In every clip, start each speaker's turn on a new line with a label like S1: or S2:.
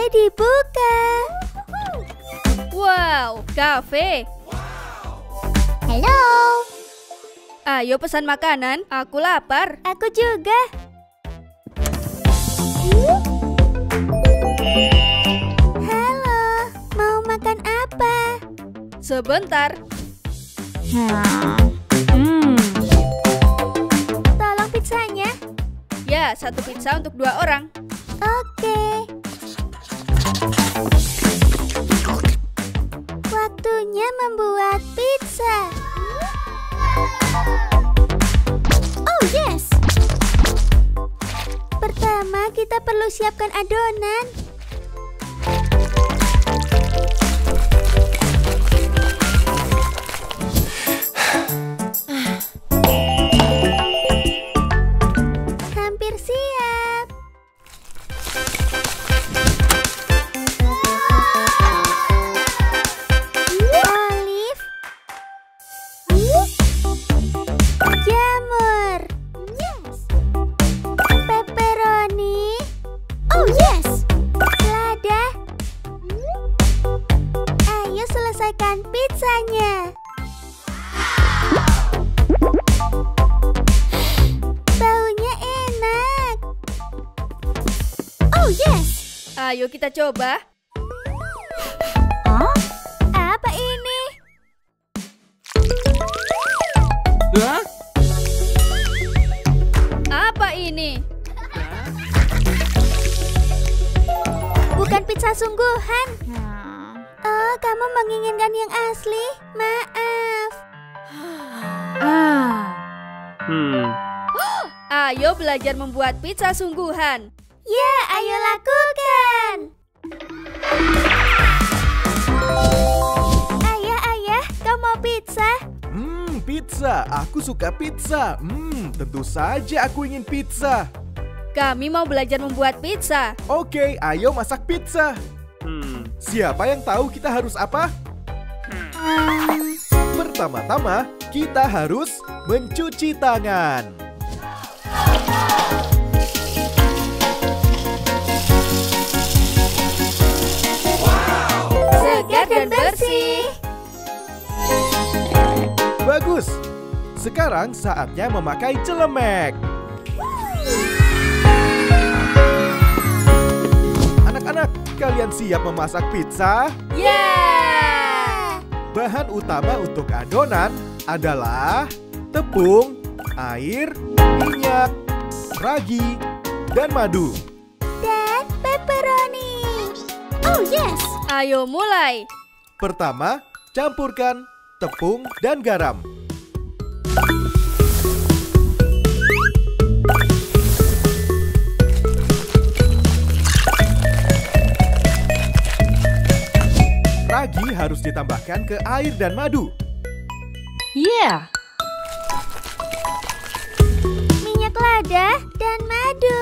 S1: dibuka.
S2: Wow, kafe.
S1: Halo.
S2: Ayo pesan makanan, aku lapar.
S1: Aku juga. Halo, mau makan apa?
S2: Sebentar.
S1: Tolong pizzanya.
S2: Ya, satu pizza untuk 2 orang.
S1: Oke. Waktunya membuat pizza. Oh yes. Pertama kita perlu siapkan adonan. Hampir siap. Olive. Jamur. Yes. Pepperoni. Oh yes. Lada. Ayo selesaikan pizzanya. Baunya enak. Oh yes.
S2: Ayo kita coba.
S1: Apa ini?
S3: Hah?
S2: Apa ini?
S1: Bukan pizza sungguhan. Oh, kamu menginginkan yang asli? Maaf.
S2: Ayo belajar membuat pizza sungguhan.
S1: Ya, ayo lakukan. Ayah, kau mau pizza?
S3: Pizza. Aku suka pizza. Tentu saja aku ingin pizza.
S2: Kami mau belajar membuat pizza.
S3: Oke, ayo masak pizza. Siapa yang tahu kita harus apa? Pertama-tama, kita harus mencuci tangan.
S1: Segar dan bersih.
S3: Bagus. Sekarang saatnya memakai celemek. Anak-anak, kalian siap memasak pizza?
S2: Yeah!
S3: Bahan utama untuk adonan adalah tepung, air, minyak, ragi, dan madu.
S1: Dan pepperoni. Oh yes.
S2: Ayo mulai.
S3: Pertama, campurkan tepung dan garam. Ragi harus ditambahkan ke air dan madu.
S2: Yeah!
S1: Minyak lada dan madu.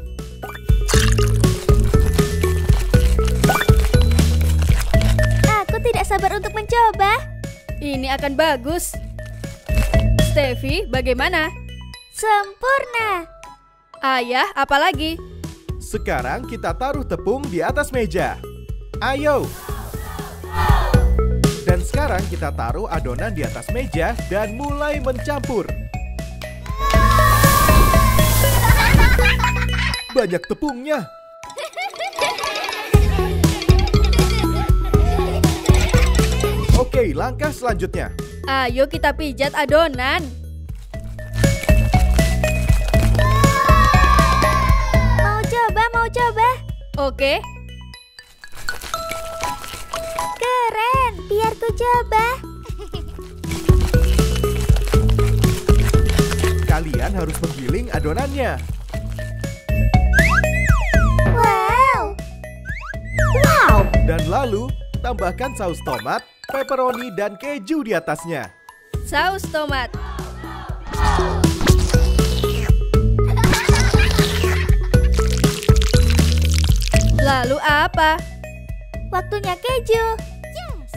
S1: Aku tidak sabar untuk mencoba.
S2: Ini akan bagus. Steffi, bagaimana?
S1: Sempurna.
S2: Ayah, apa lagi?
S3: Sekarang kita taruh tepung di atas meja. Ayo! Dan sekarang kita taruh adonan di atas meja dan mulai mencampur. Banyak tepungnya. Oke, langkah selanjutnya.
S2: Ayo kita pijat adonan.
S1: Mau coba.
S2: Oke.
S1: Keren, biar ku coba.
S3: Kalian harus menggiling adonannya.
S1: Wow.
S3: Dan lalu, tambahkan saus tomat, pepperoni, dan keju di atasnya.
S2: Saus tomat. Lalu apa?
S1: Waktunya keju. Yes.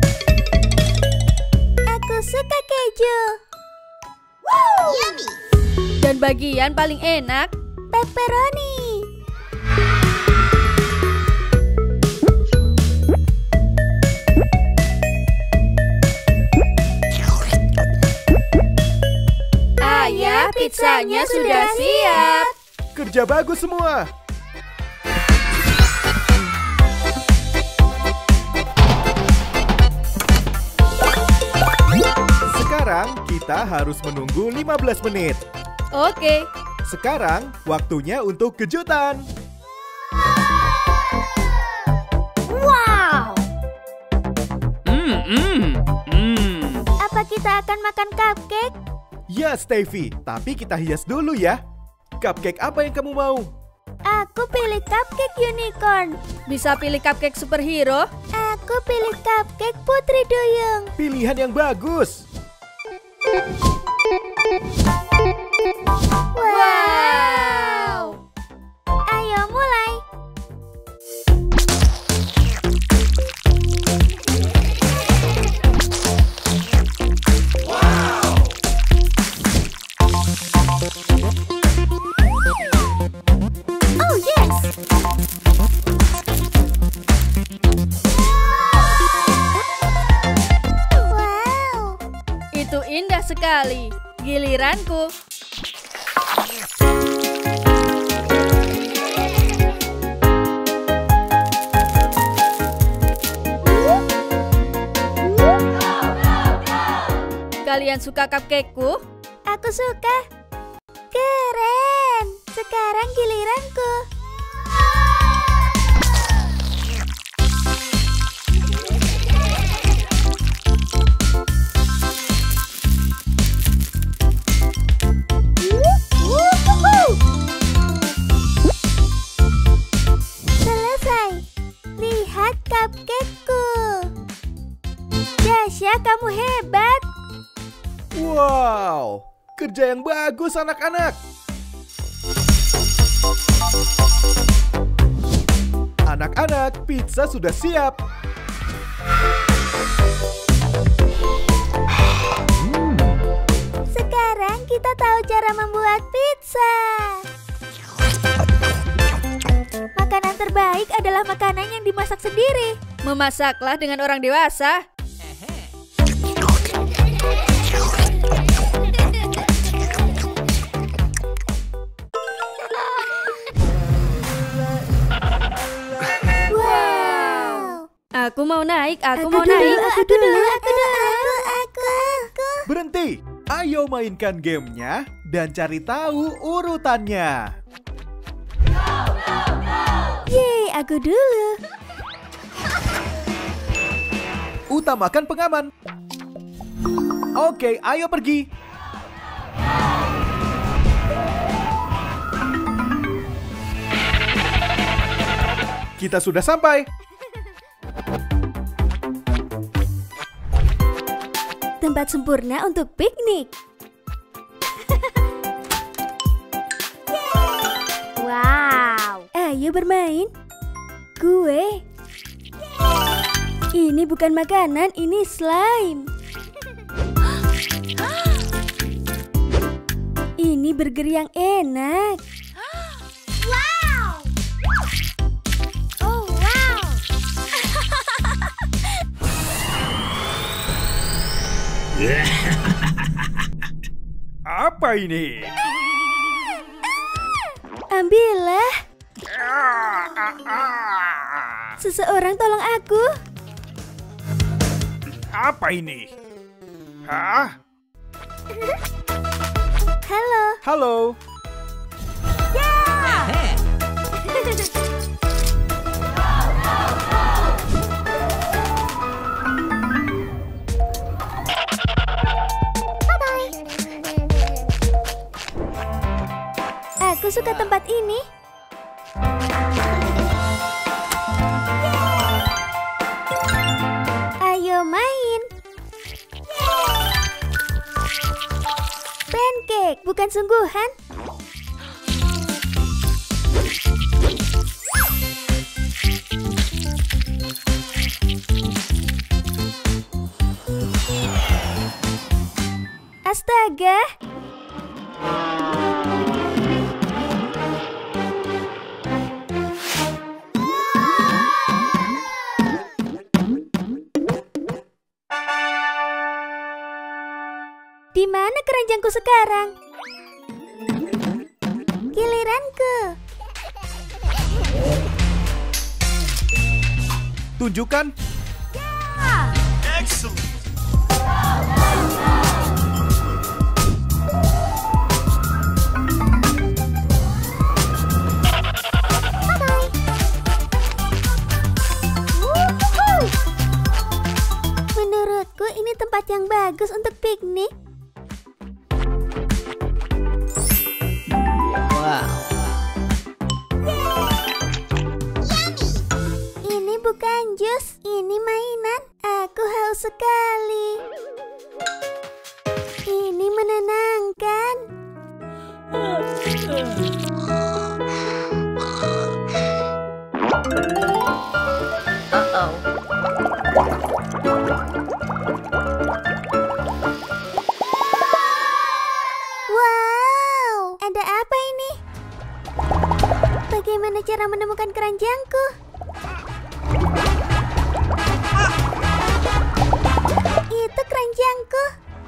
S1: Aku suka keju. Yummy.
S2: Dan bagian paling enak?
S1: Pepperoni.
S3: Kerja bagus semua. Sekarang kita harus menunggu 15 menit.
S2: Oke.
S3: Sekarang waktunya untuk kejutan.
S1: Wow! Apa kita akan makan cupcake?
S3: Ya, Steffi, tapi kita hias dulu ya. Cupcake apa yang kamu mau?
S1: Aku pilih cupcake unicorn.
S2: Bisa pilih cupcake superhero?
S1: Aku pilih cupcake putri duyung.
S3: Pilihan yang bagus.
S1: Wow! Ayo mulai. Oh yes! Wow!
S2: Itu indah sekali. Giliranku. Kalian suka cupcakeku?
S1: Aku suka. Keren. Sekarang giliranku. Selesai. Lihat cupcakeku. Dasya, kamu hebat.
S3: Wow, kerja yang bagus anak-anak. Anak-anak, pizza sudah siap.
S1: Sekarang kita tahu cara membuat pizza. Makanan terbaik adalah makanan yang dimasak sendiri.
S2: Memasaklah dengan orang dewasa.
S1: Wow.
S2: Aku mau naik, aku
S1: Aku
S2: mau
S1: dulu,
S2: naik.
S1: aku dulu.
S3: Berhenti. Ayo mainkan gamenya dan cari tahu urutannya.
S1: Yeay, aku dulu.
S3: Utamakan pengaman. Oke, ayo pergi. Kita sudah sampai.
S1: Tempat sempurna untuk piknik. Wow. Ayo bermain. Gue. Ini bukan makanan, ini slime. Ini burger yang enak. Wow. Oh, wow.
S3: Apa ini?
S1: Ambillah. Seseorang tolong aku.
S3: Apa ini? Hah?
S1: Halo.
S3: Halo.
S1: Aku suka tempat ini. Ayo main. Pancake, bukan sungguhan. Astaga. Di mana keranjangku sekarang? Giliran keranjangku.
S3: Tunjukkan.
S4: Excellent.
S1: Menurutku ini tempat yang bagus untuk piknik. Ini bukan jus, ini mainan. Aku haus sekali. Ini menenangkan. Wow, ada apa ini? Bagaimana cara menemukan keranjangku? Itu keranjangku.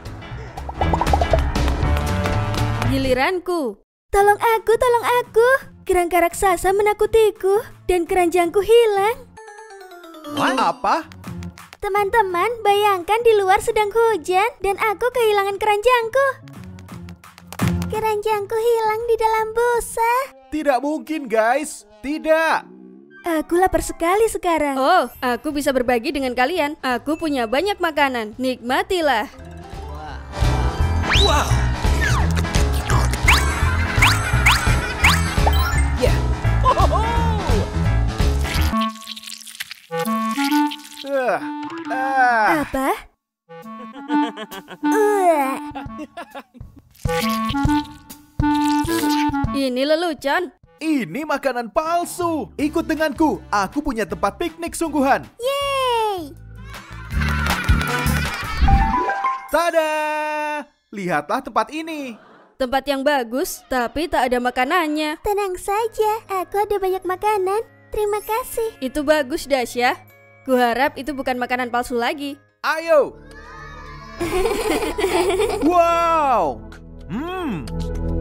S2: Giliranku.
S1: Tolong aku, tolong aku. Kerangka raksasa menakutiku dan keranjangku hilang.
S3: Apa?
S1: Teman-teman, bayangkan di luar sedang hujan dan aku kehilangan keranjangku. Keranjangku hilang di dalam busa.
S3: Tidak mungkin, guys. Tidak.
S1: Aku lapar sekali sekarang.
S2: Oh, aku bisa berbagi dengan kalian. Aku punya banyak makanan. Nikmatilah.
S4: Wow.
S1: Apa?
S2: Ini lelucon.
S3: Ini makanan palsu. Ikut denganku. Aku punya tempat piknik sungguhan.
S1: Yeay!
S3: Tada! Lihatlah tempat ini.
S2: Tempat yang bagus, tapi tak ada makanannya.
S1: Tenang saja, aku ada banyak makanan. Terima kasih.
S2: Itu bagus, Dasya. Kuharap itu bukan makanan palsu lagi.
S3: Ayo. Wow.